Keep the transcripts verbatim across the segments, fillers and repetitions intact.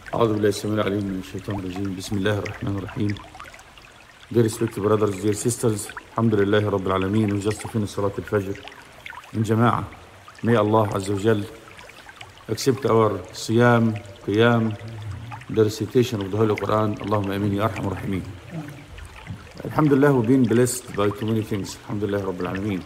أعوذ بالله السميع العليم من الشيطان الرجيم. بسم الله الرحمن الرحيم. Dear respected brothers, dear sisters, Alhamdulillah Rabbil Alameen. We just finished Salat al-Fajr in Jama'ah. May Allah Azza wa Jal accept our Siyam, Qiyam, the recitation of the Holy Quran. Allahumma Ameen Ya Arhamar Rahimin. Alhamdulillah, we've been blessed by too many things. Alhamdulillah Rabbil Alameen.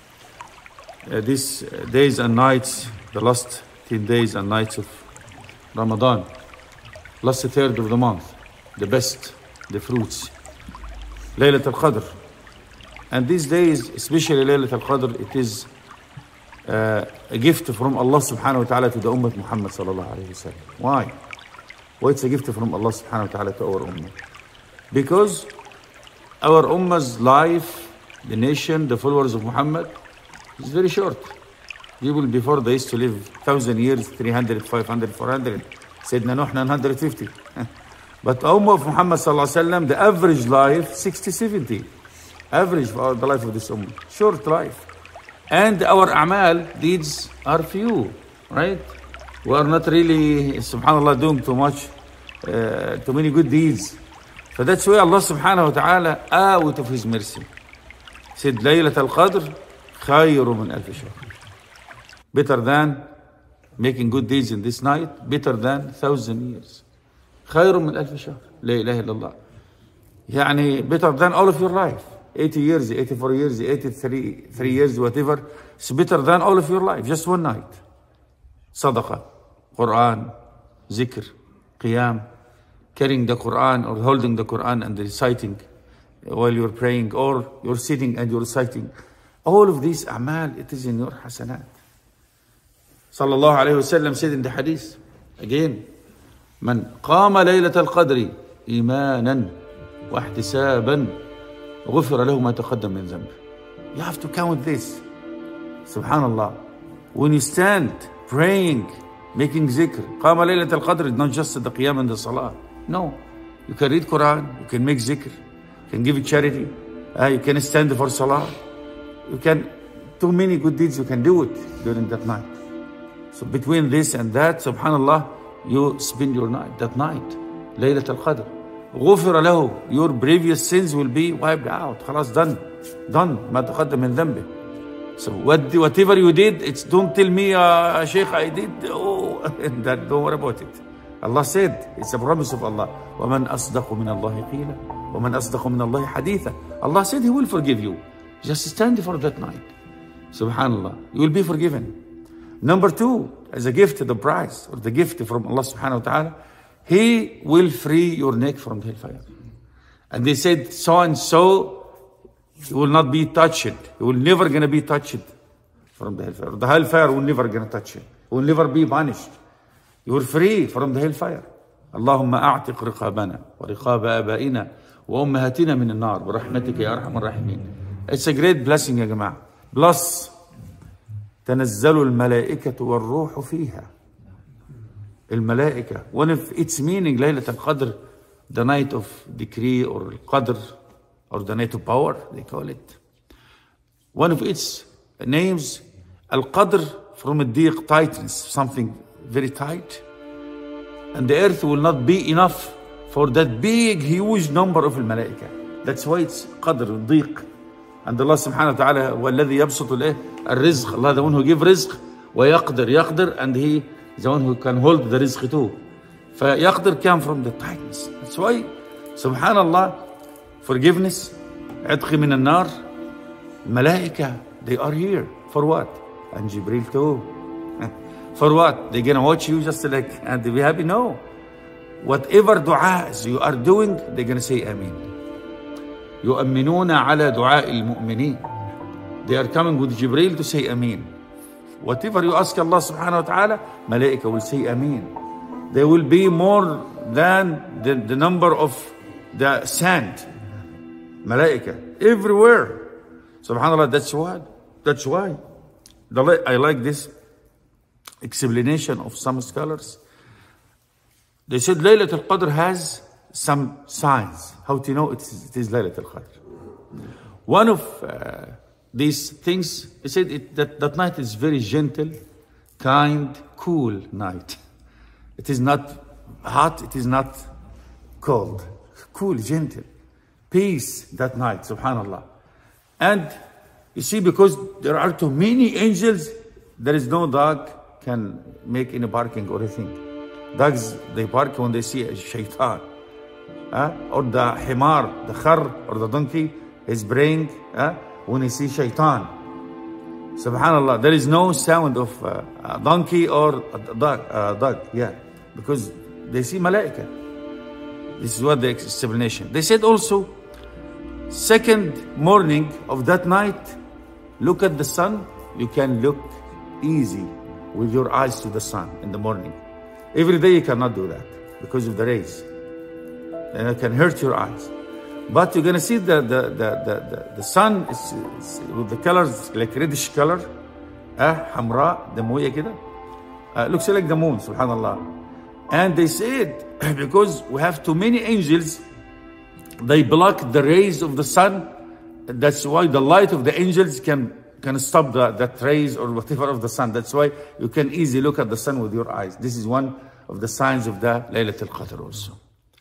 Uh, these days and nights, the last ten days and nights of Ramadan, last third of the month, the best, the fruits, Laylat al-Qadr. And these days, especially Laylat al-Qadr, it is uh, a gift from Allah subhanahu wa ta'ala to the Ummah Muhammad sallallahu alayhi wa sallam. Why? Why it's a gift from Allah subhanahu wa ta'ala to our Ummah? Because our Ummah's life, the nation, the followers of Muhammad, is very short. People before they used to live one thousand years, three hundred, five hundred, four hundred. Sayyidina Nuh nine hundred fifty. But Ummah of Muhammad sallallahu alaihi wasallam, the average life sixty, seventy. Average for the life of this Ummah. Short life. And our a'mal, deeds are few, right? We are not really, subhanAllah, doing too much, uh, too many good deeds. So that's why Allah subhanahu wa ta'ala, out of His mercy, said, Laylat al-Qadr, khayru min alf shahr. Better than making good deeds in this night, better than thousand years. خير من ألف شهر. لا إله إلا الله. يعني better than all of your life. eighty years, eighty-four years, eighty-three three years, whatever. It's better than all of your life. Just one night. Sadaqah, Quran, Zikr, Qiyam, carrying the Quran or holding the Quran and reciting while you're praying, or you're sitting and you're reciting. All of these a'mal, it is in your hasanat. Sallallahu alayhi wa sallam said in the hadith, again, من قام ليلة القدر إيمانا واحتسابا غفر له ما تقدم من ذنبه. You have to count this. Subhanallah. When you stand praying, making zikr, قام ليلة القدر is not just the qiyam and the salah. No. You can read Quran, you can make zikr, you can give charity, uh, you can stand for salah. You can, too many good deeds, you can do it during that night. So between this and that, subhanallah, you spend your night, that night, Laylat al-Qadr. غُفِرَ لَهُ. Your previous sins will be wiped out. خلاص, done. Done. ما تقدم من ذنبه. So what, whatever you did, it's don't tell me, uh, Sheikh, I did. Oh, that, don't worry about it. Allah said, it's a promise of Allah. وَمَنْ أَصْدَقُ مِنَ اللَّهِ قِيلًا وَمَنْ أَصْدَقُ مِنَ اللَّهِ حَدِيثًا. Allah said He will forgive you. Just stand for that night. Subhanallah. You will be forgiven. Number two, as a gift, the prize, or the gift from Allah subhanahu wa ta'ala, He will free your neck from the hellfire. And they said, so and so, he will not be touched. He will never gonna be touched from the hellfire. The hellfire will never gonna touch him. He will never be punished. You are free from the hellfire. Allahumma a'tiq riqabana wa riqaba abaina wa ummahatina min al-nar wa rahmatika ya arhamar rahimin. It's a great blessing, ya jama'ah. Plus, تنزل الملائكة والروح فيها. الملائكة. One of its meaning, Laylat al-Qadr, the night of decree, or Qadr, or the night of power, they call it. One of its names, al-Qadr, from a diq, tightness, something very tight. And the earth will not be enough for that big, huge number of al-Malaika. That's why it's Qadr, diq. And Allah subhanahu wa ta'ala, وَالَّذِي يَبْسُطُ الْإِهِ الرِّزْقِ. Allah, the one who gives rizq, وَيَقْدِرْ يَقْدِرْ, and He is the one who can hold the rizq too. فَيَقْدِرْ came from the tightness. That's why, subhanallah, forgiveness, عِتْقِ مِنَ النَّارِ, Malaika, they are here. For what? And Jibreel too. For what? They're going to watch you just like, and they'll be happy? No. Whatever du'as you are doing, they're going to say Ameen. يؤمنون على دعاء المؤمنين. They are coming with Jibreel to say Ameen. Whatever you ask Allah subhanahu wa ta'ala, Malaika will say Ameen. There will be more than the, the number of the sand. Malaika, everywhere. Subhanallah, that's why. That's why. The, I like this explanation of some scholars. They said Laylat al-Qadr has some signs. How to know it is, it is Laylat al-Qadr. One of uh, these things, he said it, that that night is very gentle, kind, cool night. It is not hot, it is not cold. Cool, gentle. Peace that night, subhanallah. And you see, because there are too many angels, there is no dog can make any barking or anything. Dogs, they bark when they see a shaitan. Uh, or the himar, the khar, or the donkey is braying uh, when he sees shaitan. Subhanallah, there is no sound of uh, a donkey or a dog, uh, dog, yeah, because they see malaika. This is what the explanation. They said also, second morning of that night, look at the sun, you can look easy with your eyes to the sun in the morning. Every day you cannot do that because of the rays. And it can hurt your eyes. But you're going to see the, the, the, the, the sun is, is with the colors, like reddish color. Ah, hamra, damuya kida. Uh, looks like the moon, subhanallah. And they said, because we have too many angels, they block the rays of the sun. That's why the light of the angels can, can stop the, that rays or whatever of the sun. That's why you can easily look at the sun with your eyes. This is one of the signs of the Laylat al-Qadr also.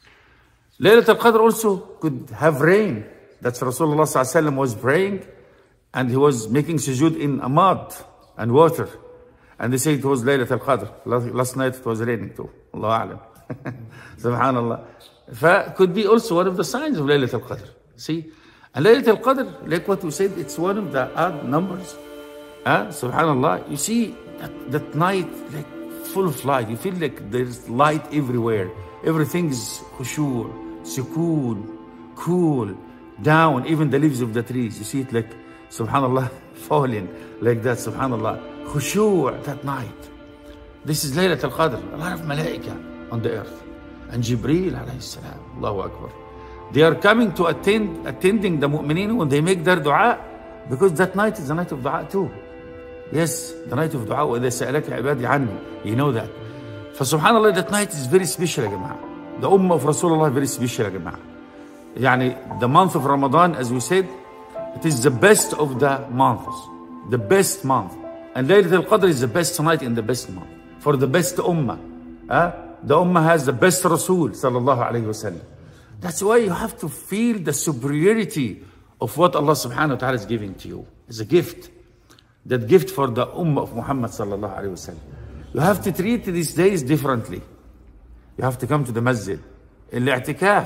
Laylat al-Qadr also could have rain. That's Rasulullah sallallahu alaihi wasallam was praying and he was making sujood in a mud and water. And they say it was Laylat al-Qadr. Last night it was raining too. Allahu A'lam. Subhanallah. Fa could be also one of the signs of Laylat al-Qadr. See? And Laylat al-Qadr, like what we said, it's one of the odd numbers. Uh, Subhanallah. You see that, that night, like full of light. You feel like there's light everywhere. Everything is khushu', sukoon, cool, down, even the leaves of the trees. You see it like, subhanallah, falling like that, subhanallah. Khushu' that night. This is Laylat al-Qadr. A lot of malaika on the earth. And Jibreel alayhi salam, Allahu Akbar. They are coming to attend, attending the mu'mineen when they make their dua, because that night is the night of dua too. Yes, the night of dua. وَإِذَا سَأَلَكَ عِبَادِي عَنِّي. You know that. For subhanallah, that night is very special, ya jama'ah. The ummah of Rasulullah is very special, ya jama'ah. Yani, the month of Ramadan, as we said, it is the best of the months. The best month. And Laylat al-Qadr is the best night in the best month. For the best ummah. Uh, the ummah has the best Rasul, sallallahu alayhi wa sallam. That's why you have to feel the superiority of what Allah subhanahu wa ta'ala is giving to you. It's a gift. That gift for the ummah of Muhammad sallallahu alayhi wa sallam. You have to treat these days differently. You have to come to the masjid. In the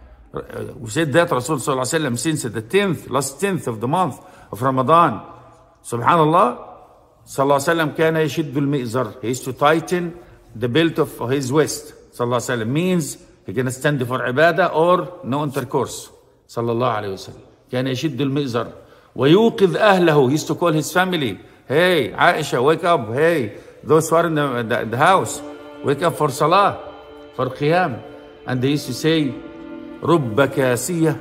we said that Rasul sallallahu alayhi wa sallam since the tenth, last tenth of the month of Ramadan. Subhanallah, sallallahu alayhi wa sallam kana yashiddu al-mi'zar. He used to tighten the belt of his waist. Sallallahu alayhi wa sallam means he can stand for ibadah or no intercourse. Sallallahu alayhi wa sallam. Kana yashiddu al-mi'zar. وَيُوقِظْ أَهْلَهُ. He used to call his family. Hey, Aisha, wake up. Hey, those who are in the, the, the house, wake up for salah, for qiyam. And they used to say, رُبَّ كَاسِيَةٍ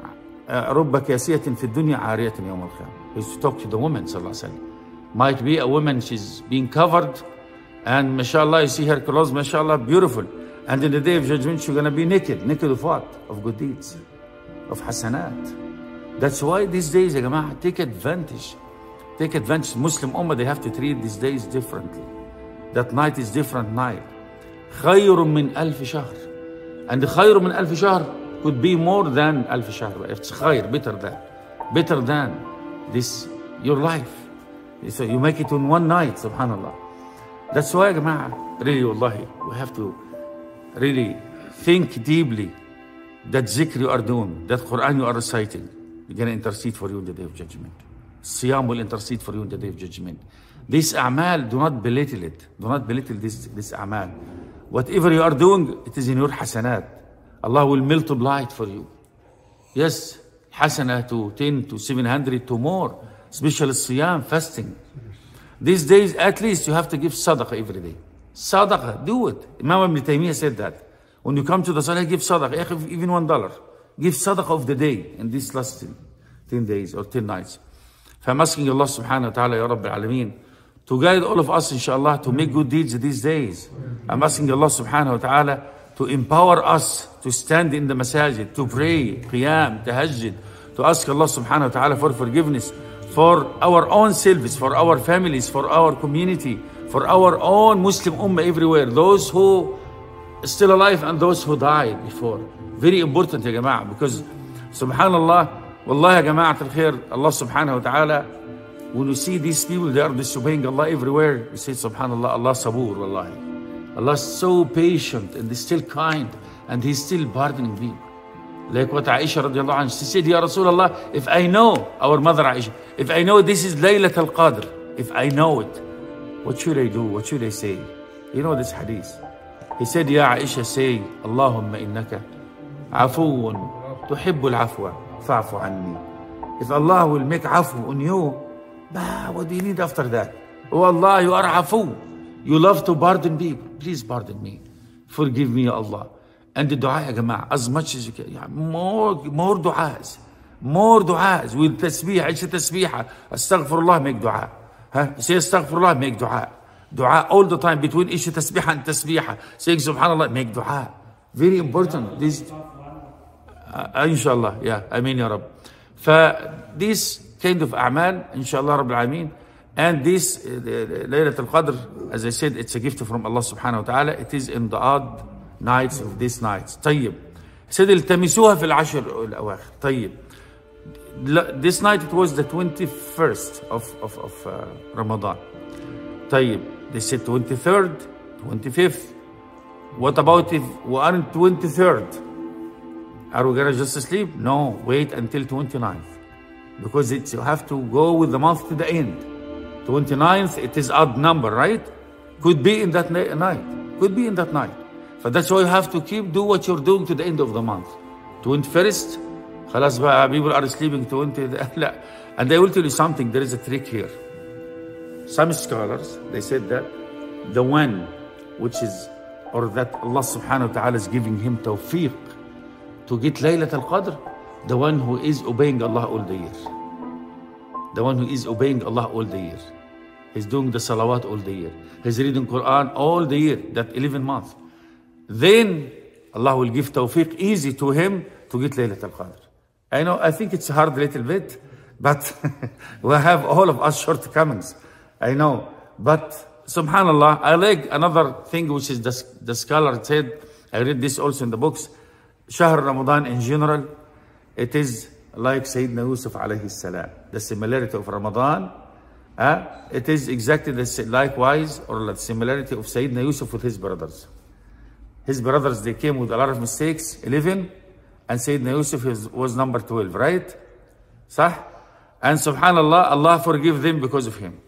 رُبَّ كَاسِيَةٍ فِي الدُّنْيَا عَارِيَةٍ يَوْمَ الْقِيَامَةِ. He used to talk to the woman, sallallahu alayhi wa sallam. Might be a woman, she's being covered, and mashallah, you see her clothes, mashallah, beautiful. And in the day of judgment, she's going to be naked. Naked of what? Of good deeds. Of hasanat. That's why these days, ya jama'ah, take advantage. Take advantage. Muslim ummah, they have to treat these days differently. That night is different night. خَيْرٌ مِّنْ أَلْفِ شَهْرٍ. And the خَيْرٌ مِّنْ أَلْفِ شَهْرٍ could be more than ألف شهر. If it's خير, better than. Better than this, your life. So you make it in one night, subhanallah. That's why, ya jama'ah, really, wallahi, we have to really think deeply that zikr you are doing, that Quran you are reciting. We're going to intercede for you in the day of judgment. Siyam will intercede for you in the day of judgment. This a'mal, do not belittle it. Do not belittle this, this a'mal. Whatever you are doing, it is in your hasanat. Allah will multiply it for you. Yes, hasanah to ten to seven hundred to more. Especially siyam, fasting. These days, at least you have to give sadaqah every day. Sadaqah, do it. Imam Ibn Taymiyyah said that. When you come to the salah, give sadaqah, even one dollar. Give sadaqah of the day in these last ten days or ten nights. So I'm asking Allah subhanahu wa ta'ala, Ya Rabbil Alameen, to guide all of us, inshallah, to make good deeds these days. I'm asking Allah subhanahu wa ta'ala to empower us to stand in the masajid, to pray, qiyam, tahajjud, to ask Allah subhanahu wa ta'ala for forgiveness, for our own selves, for our families, for our community, for our own Muslim ummah everywhere. Those who still alive and those who died before. Very important يا جماعة, because subhanallah, والله يا جماعة الخير, Allah subhanahu wa ta'ala, when you see these people, they are disobeying Allah everywhere, you say subhanallah, Allah sabur, wallahi. Allah is so patient and He's still kind and He's still pardoning people. Like what Aisha radiallahu anha, she said, Ya Rasulullah, if I know, our mother Aisha, if I know this is Laylat al-Qadr, if I know it, what should I do? What should I say? You know this hadith. He said, Ya Aisha, say, Allahumma innaka afuun tuhibbu al-afwa fa'fu anni. If Allah will make afu on you, bah, what do you need after that? Oh Allah, you are afu. You love to pardon people. Please pardon me. Forgive me, Ya Allah. And the dua, ya jama'ah, as much as you can. Yeah, more, more du'as. More du'as. With tasbih, Aisha tasbihah. Astaghfirullah, make dua. Huh? Say astaghfirullah, make dua. Dua all the time between Isha tasbihah and tasbihah. Saying subhanallah, make dua. Very important. This, uh, inshallah, yeah, Ameen ya Rab. For this kind of a'mal, inshallah Rabbil Alameen, and this uh, Laylat al-Qadr, as I said, it's a gift from Allah subhanahu wa ta'ala. It is in the odd nights of these nights. طيب. said التمسوها في العشر الأواخر. طيب. This night it was the twenty-first of, of, of uh, Ramadan. طيب. They said twenty-third, twenty-fifth. What about if we aren't twenty-third? Are we gonna just sleep? No, wait until twenty-ninth. Because it's, you have to go with the month to the end. twenty-ninth, it is odd number, right? Could be in that night. Could be in that night. But that's why you have to keep do what you're doing to the end of the month. twenty-first, خلاص بقى, people are sleeping twenty. And they will tell you something. There is a trick here. Some scholars, they said that the one which is, or that Allah subhanahu wa ta'ala is giving him tawfiq to get Laylat al-Qadr, the one who is obeying Allah all the year. The one who is obeying Allah all the year. He's doing the salawat all the year. He's reading Quran all the year, that eleven month. Then Allah will give tawfiq easy to him to get Laylat al-Qadr. I know, I think it's hard a little bit, but we have all of us shortcomings. I know, but subhanallah, I like another thing which is the, the scholar said, I read this also in the books, Shahr Ramadan in general, it is like Sayyidina Yusuf alayhi salam. The similarity of Ramadan, uh, it is exactly the likewise, or the similarity of Sayyidina Yusuf with his brothers. His brothers, they came with a lot of mistakes, eleven, and Sayyidina Yusuf was, was number twelve, right? Sah? And subhanallah, Allah forgive them because of him.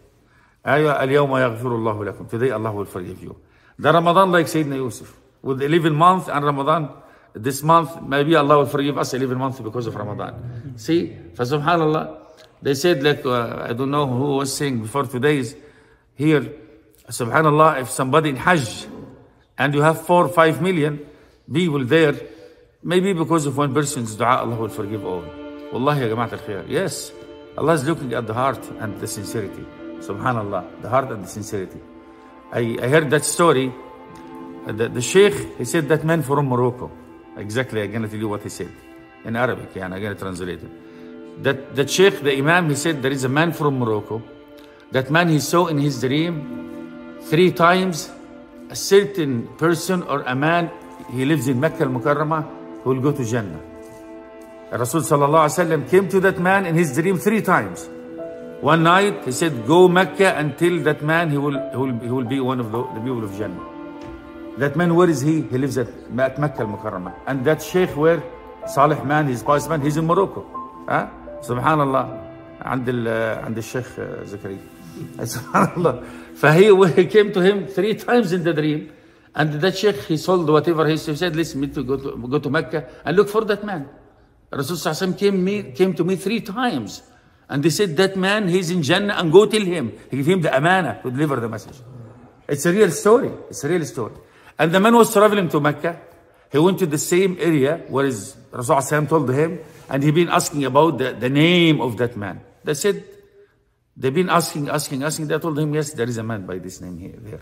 Today Allah will forgive you. The Ramadan like Sayyidina Yusuf. With eleven months and Ramadan, this month, maybe Allah will forgive us eleven months because of Ramadan. See, for subhanallah, they said like, uh, I don't know who was saying before today's here, subhanallah, if somebody in Hajj, and you have four, five million people there, maybe because of one person's dua, Allah will forgive all. Wallahi ya jama'at al-khair. Yes, Allah is looking at the heart and the sincerity. Subhanallah, the heart and the sincerity. I, I heard that story. The, the Sheikh, he said that man from Morocco. Exactly, I'm going to tell you what he said. In Arabic, yeah, I'm going to translate it. That, that Sheikh, the Imam, he said there is a man from Morocco. That man he saw in his dream three times a certain person or a man, he lives in Mecca al-Mukarramah, who will go to Jannah. Rasul sallallahu alaihi wasallam came to that man in his dream three times. One night he said, go Mecca and tell that man he will, he will, he will be one of the, the people of Jannah. That man, where is he? He lives at, at Mecca al-Mukarramah. And that Sheikh, where? Salih man, his pious man, he's in Morocco. Huh? Subhanallah. عند ال عند الشيخ زكريا. Subhanallah. فهي he came to him three times in the dream, and that Sheikh, he sold whatever he said, listen, me to go to go to Mecca and look for that man. Rasul sallallahu alaihi wasallam came me came to me three times, and they said that man, he's in Jannah, and go tell him. He gave him the amana to deliver the message. It's a real story. It's a real story. And the man was traveling to Mecca. He went to the same area where his Rasul sallallahu alaihi wasallam told him, and he been asking about the, the name of that man. They said, they've been asking, asking, asking. They told him, yes, there is a man by this name here, there.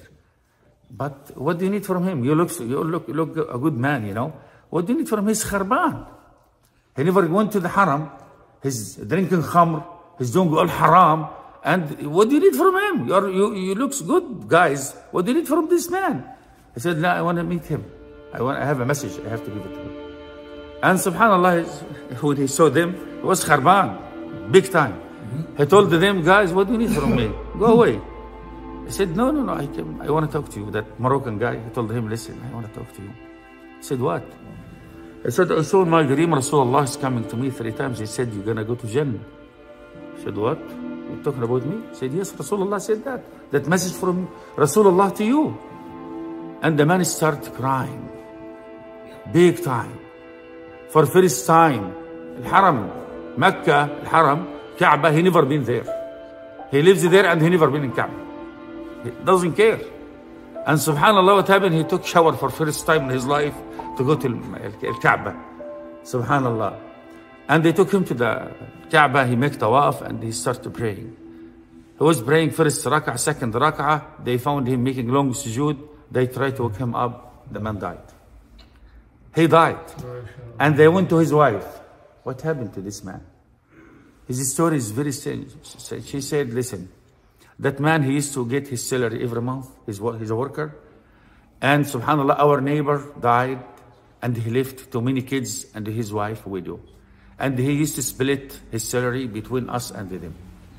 But what do you need from him? You look, you look, you look a good man, you know. What do you need from him? He's kharban. He never went to the haram. He's drinking khamr. He's doing all haram. And what do you need from him? You're, you, you looks good, guys. What do you need from this man? He said, no, I want to meet him. I want. I have a message. I have to give it to him. And subhanallah, when he saw them, it was kharban, big time. Mm-hmm. He told them, guys, what do you need from me? Go away. He said, no, no, no, I, can, I want to talk to you. That Moroccan guy, he told him, listen, I want to talk to you. He said, what? He said, I saw in my dream, Rasulullah is coming to me three times. He said, you're going to go to Jannah. I said, what? You're talking about me? He said, yes, Rasulullah said that. That message from Rasulullah to you. And the man started crying. Big time. For first time, Al-Haram, Mecca, Al-Haram, Kaaba, he never been there. He lives there and he never been in Kaaba. He doesn't care. And subhanallah, what happened? He took shower for first time in his life to go to Al-Kaaba. Subhanallah. And they took him to the Kaaba, he made tawaf and he started praying. He was praying first rak'ah, second rak'ah. They found him making long sujood. They tried to wake him up. The man died. He died. And they went to his wife. What happened to this man? His story is very strange. She said, listen, that man, he used to get his salary every month. He's, he's a worker. And subhanallah, our neighbor died and he left too many kids and his wife, widow. And he used to split his salary between us and them.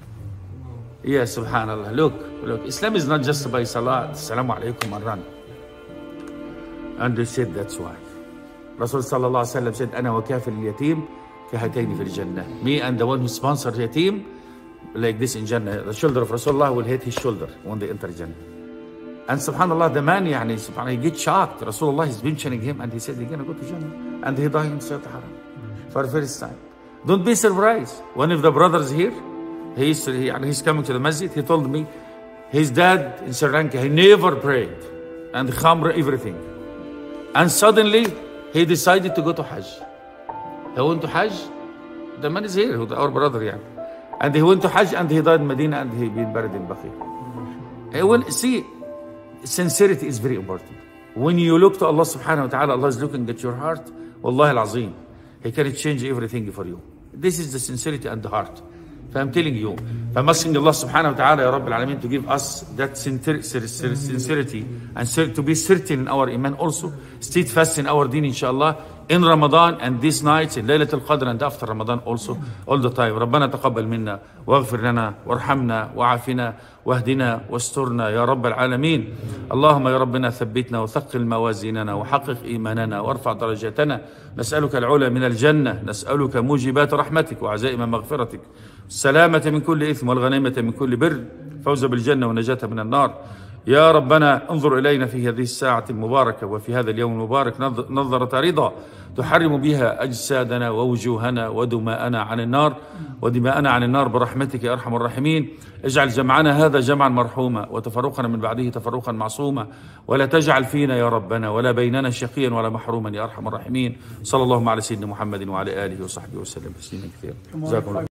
Yeah, subhanallah. Look, look, Islam is not just by salat, assalamu alaikum and run. And they said that's why. Rasul sallallahu alaihi wasallam said, Ana wa kafir al-yatim kahataini fil jannah. Me and the one who sponsored yatim, like this in Jannah. The shoulder of Rasulullah will hit his shoulder when they enter Jannah. And subhanallah, the man, yani, subhanallah, he gets shocked. Rasulullah is mentioning him and he said, he's going to go to Jannah. And he died in Sayyid Haram for the first time. Don't be surprised. One of the brothers here, he's, he, he's coming to the masjid, he told me, his dad in Sri Lanka, he never prayed. And khamr, everything. And suddenly, he decided to go to Hajj. He went to Hajj. The man is here, our brother, yeah. And he went to Hajj and he died in Medina and he been buried in Baqi. When, see, sincerity is very important. When you look to Allah subhanahu wa ta'ala, Allah is looking at your heart. Wallahi al-azim. He can change everything for you. This is the sincerity and the heart. I'm telling you, I'm asking Allah subhanahu wa ta'ala, Ya Rabbil Alameen, to give us that sincerity and to be certain in our iman also, steadfast in our deen, inshallah, in Ramadan and these nights, in Laylat al-Qadr and after Ramadan also, all the time. ربنا تقبل منا واغفر لنا وارحمنا وعافنا واهدنا واسترنا يا رب العالمين. اللهم يا ربنا ثبتنا وثقل موازيننا وحقق إيماننا وارفع درجاتنا. نسألك العلا من الجنة، نسألك موجبات رحمتك وعزائم مغفرتك، السلامة من كل إثم والغنيمة من كل بر، فوز بالجنة والنجاة من النار. يا ربنا انظر إلينا في هذه الساعة المباركة وفي هذا اليوم المبارك نظرة رضا تحرم بها أجسادنا ووجوهنا ودماءنا عن النار ودماءنا عن النار برحمتك يا أرحم الراحمين. اجعل جمعنا هذا جمعا مرحوما وتفرقنا من بعده تفرقا معصوما، ولا تجعل فينا يا ربنا ولا بيننا شقيا ولا محروما يا أرحم الراحمين. صلى الله على سيدنا محمد وعلى آله وصحبه وسلم تسليما كثيرا. جزاكم الله.